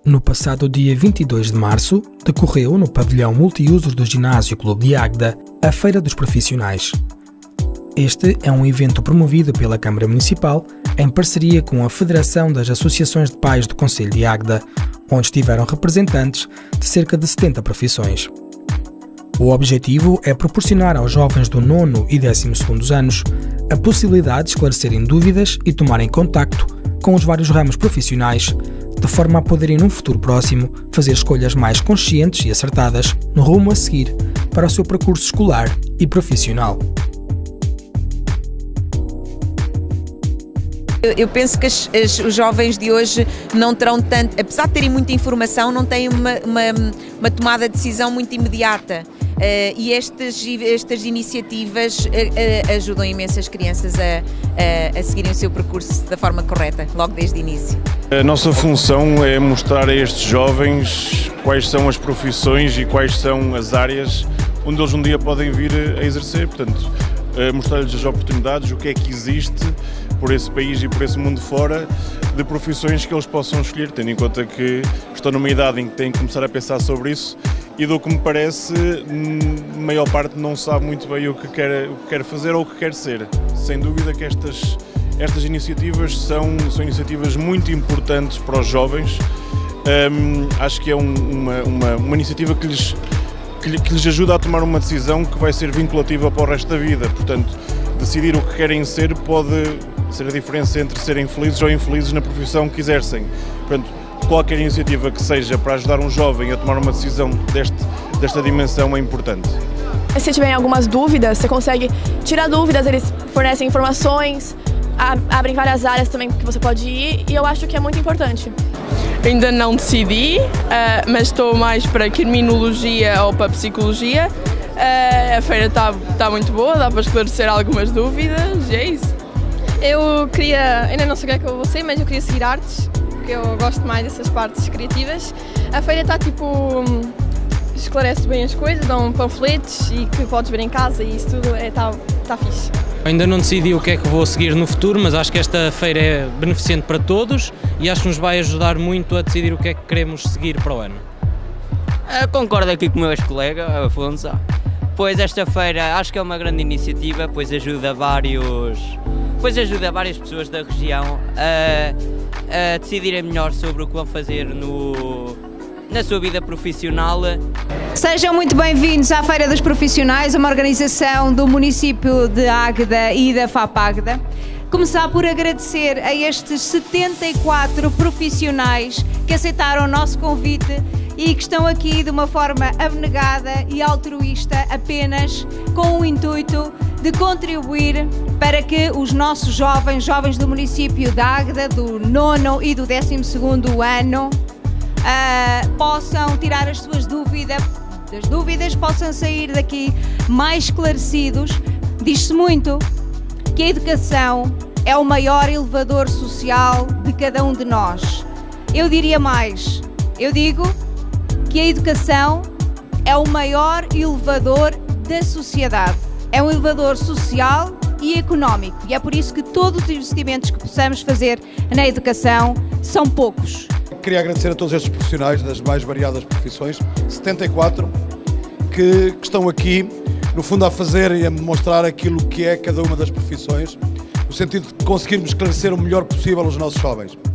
No passado dia 22 de março, decorreu no pavilhão multiusos do Ginásio Clube de Águeda a Feira dos Profissionais. Este é um evento promovido pela Câmara Municipal em parceria com a Federação das Associações de Pais do Concelho de Águeda, onde estiveram representantes de cerca de 70 profissões. O objetivo é proporcionar aos jovens do 9º e 12º anos a possibilidade de esclarecerem dúvidas e tomarem contacto com os vários ramos profissionais, de forma a poderem num futuro próximo fazer escolhas mais conscientes e acertadas no rumo a seguir para o seu percurso escolar e profissional. Eu penso que os jovens de hoje não terão tanto, apesar de terem muita informação, não têm uma tomada de decisão muito imediata. E estas iniciativas ajudam imenso as crianças a seguirem o seu percurso da forma correta, logo desde o início. A nossa função é mostrar a estes jovens quais são as profissões e quais são as áreas onde eles um dia podem vir a exercer, portanto, mostrar-lhes as oportunidades, o que é que existe por esse país e por esse mundo fora, de profissões que eles possam escolher, tendo em conta que estão numa idade em que têm que começar a pensar sobre isso e, do que me parece, a maior parte não sabe muito bem o que quer fazer ou o que quer ser. Sem dúvida que estas iniciativas são iniciativas muito importantes para os jovens. Acho que é uma iniciativa que lhes ajuda a tomar uma decisão que vai ser vinculativa para o resto da vida. Portanto, decidir o que querem ser pode ser a diferença entre serem felizes ou infelizes na profissão que exercem. Portanto, qualquer iniciativa que seja para ajudar um jovem a tomar uma decisão desta dimensão é importante. Se tiverem algumas dúvidas, você consegue tirar dúvidas, eles fornecem informações, abrem várias áreas também que você pode ir, e eu acho que é muito importante. Ainda não decidi, mas estou mais para criminologia ou para psicologia. A feira está muito boa, dá para esclarecer algumas dúvidas e é isso. Ainda não sei o que é que eu vou ser, mas eu queria seguir artes, porque eu gosto mais dessas partes criativas. A feira está esclarece bem as coisas, dão panfletos e que podes ver em casa e isso tudo está fixe. Ainda não decidi o que é que vou seguir no futuro, mas acho que esta feira é beneficente para todos e acho que nos vai ajudar muito a decidir o que é que queremos seguir para o ano. Concordo aqui com o meu ex-colega, Afonso, pois esta feira acho que é uma grande iniciativa, pois ajuda várias pessoas da região a decidirem melhor sobre o que vão fazer na sua vida profissional. Sejam muito bem-vindos à Feira dos Profissionais, uma organização do município de Águeda e da FAP Águeda. Começar por agradecer a estes 74 profissionais que aceitaram o nosso convite e que estão aqui de uma forma abnegada e altruísta, apenas com o intuito de contribuir para que os nossos jovens do município de Águeda, do 9º e do 12º ano, possam tirar as suas dúvidas, possam sair daqui mais esclarecidos. Diz-se muito que a educação é o maior elevador social de cada um de nós. Eu diria mais, eu digo que a educação é o maior elevador da sociedade. É um elevador social e económico, e é por isso que todos os investimentos que possamos fazer na educação são poucos. Queria agradecer a todos estes profissionais das mais variadas profissões, 74, que estão aqui, no fundo, a fazer e a mostrar aquilo que é cada uma das profissões, no sentido de conseguirmos esclarecer o melhor possível os nossos jovens.